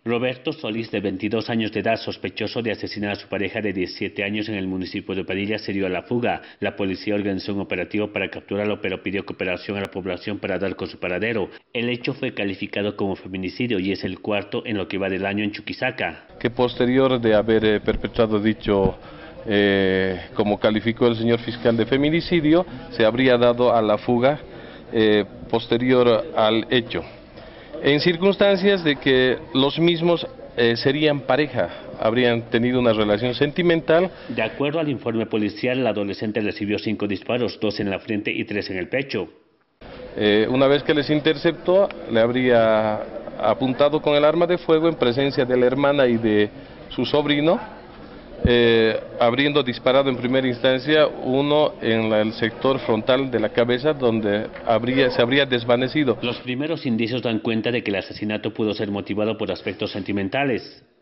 Roberto Solís, de 22 años de edad, sospechoso de asesinar a su pareja de 17 años en el municipio de Padilla, se dio a la fuga. La policía organizó un operativo para capturarlo, pero pidió cooperación a la población para dar con su paradero. El hecho fue calificado como feminicidio y es el cuarto en lo que va del año en Chuquisaca. Que posterior de haber perpetrado dicho, como calificó el señor fiscal de feminicidio, se habría dado a la fuga posterior al hecho, en circunstancias de que los mismos serían pareja, habrían tenido una relación sentimental. De acuerdo al informe policial, la adolescente recibió 5 disparos, 2 en la frente y 3 en el pecho. Una vez que les interceptó, le habría apuntado con el arma de fuego en presencia de la hermana y de su sobrino, habiendo disparado en primera instancia uno en el sector frontal de la cabeza, donde se habría desvanecido. Los primeros indicios dan cuenta de que el asesinato pudo ser motivado por aspectos sentimentales.